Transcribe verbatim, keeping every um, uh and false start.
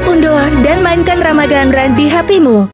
unduh dan mainkan Ramadan Run di H P-mu.